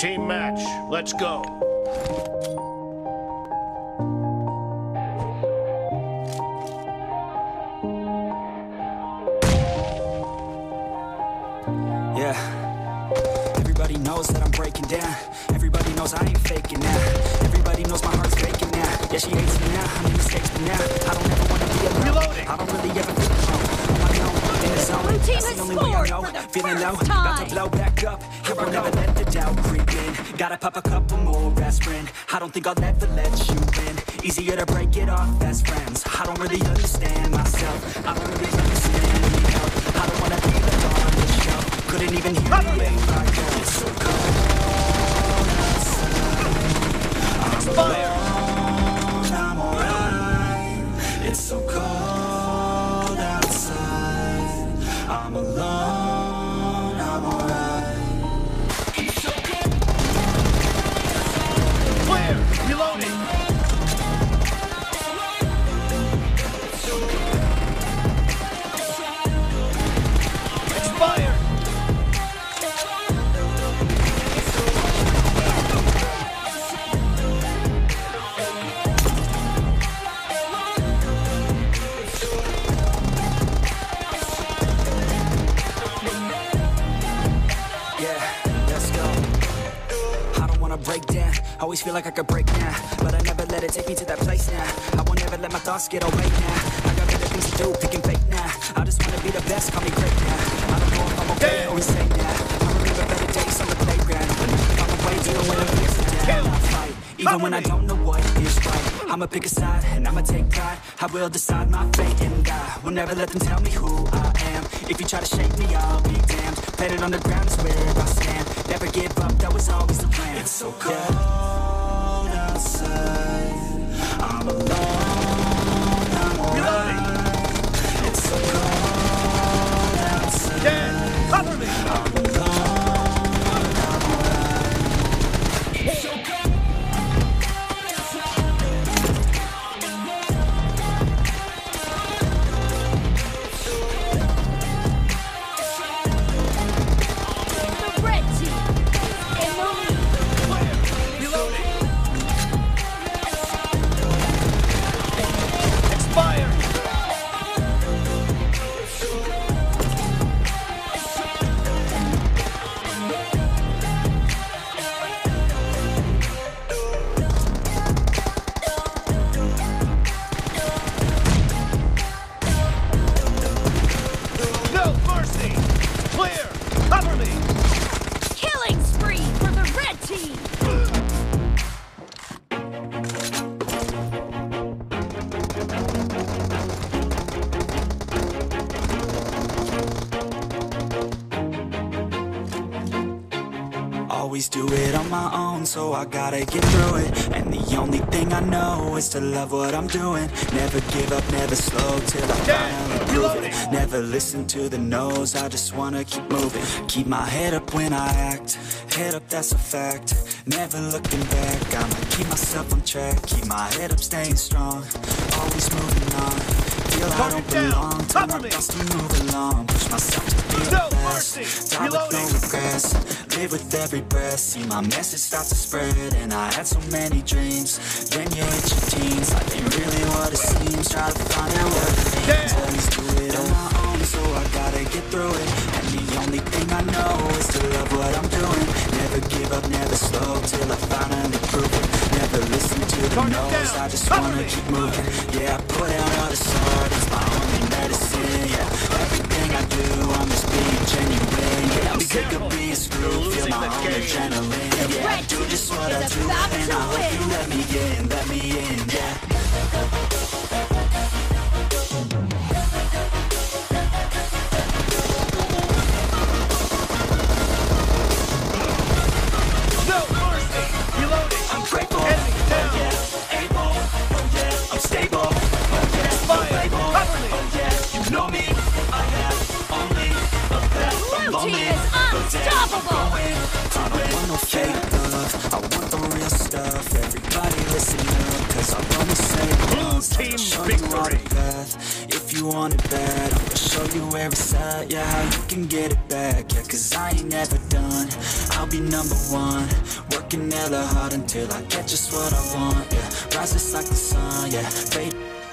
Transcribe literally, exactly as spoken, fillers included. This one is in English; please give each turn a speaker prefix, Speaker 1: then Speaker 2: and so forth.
Speaker 1: Team match, let's go.
Speaker 2: Yeah. Everybody knows that I'm breaking down. Everybody knows I ain't faking now. Everybody knows my heart's faking now. Yeah, she hates me now, I make mistakes, but now I don't ever wanna be alone.
Speaker 1: Reloading.
Speaker 2: I don't really ever feel alone. On my own, in the zone.
Speaker 3: Blue team
Speaker 2: That's
Speaker 3: has
Speaker 2: the only way I
Speaker 3: scored
Speaker 2: know.
Speaker 3: for the
Speaker 2: Feeling low,
Speaker 3: first
Speaker 2: about
Speaker 3: time.
Speaker 2: to blow back up. Here I'll never let the doubt creep in. Gotta pop a couple more aspirin. I don't think I'll ever let you in. Easier to break it off as friends. I don't really understand myself. I don't really understand any help. I don't wanna be the on the show. Couldn't even hear me if I go. It's so cold outside. I'm alone, I'm alright. It's so cold outside. I'm alone, I'm alright. It's so cold.
Speaker 1: Clear! Reloading! Expired!
Speaker 2: Break down, always feel like I could break now, but I never let it take me to that place now. I won't ever let my thoughts get away now. I got better things to do, picking fake now. I just wanna be the best, call me great now. I don't know if I'm okay or insane now. I remember better days on the playground. I'm away even when I'm feeling down. I fight, even when I don't know what is right. I'ma pick a side and I'ma take pride. I will decide my fate and I will never let them tell me who I am. If you try to shake me, I'll be damned. Planet on the ground is where I stand. Never give up, that was always the plan. It's so cold yeah. outside. I'm alone, I'm alright. It's so cold outside.
Speaker 1: Dan, cover me!
Speaker 2: I'm alone, I'm alright. It's so cold. Always do it on my own, so I gotta get through it. And the only thing I know is to love what I'm doing. Never give up, never slow till I finally prove it. Never listen to the no's, I just wanna keep moving. Keep my head up when I act, head up, that's a fact. Never looking back, I'ma keep myself on track. Keep my head up, staying strong, always moving on. Feel I don't belong, tell my thoughts to move along. Push myself to be the best, die with no regrets. Live with every breath, see my message start to spread. And I had so many dreams, then you hit your teens. Life ain't really what it seems, try to find out what it means. Always do it on my own, so I gotta get through it. And the only thing I know is to love what I'm doing. Never give up, never slow, till I finally prove it. Never listen to the no's, I just wanna keep moving. Yeah, I put out all the sword, it's my only medicine. Yeah, everything I do, I'm just being genuine. Yeah, I'm sick of being screwed, feel my own adrenaline. Yeah, I do just what I do, and I hope you let me in, let me in, yeah.
Speaker 3: Unstoppable!
Speaker 2: I don't want no fake love, I want the real stuff. Everybody listen up, cause I wanna say So I'll
Speaker 1: Team
Speaker 2: show you all the
Speaker 1: victory.
Speaker 2: path. If you want it bad, I'm gonna show you where it's at. Yeah, how you can get it back. Yeah, cause I ain't never done. I'll be number one, working hella hard until I get just what I want. Yeah, rise just like the sun. Yeah, fade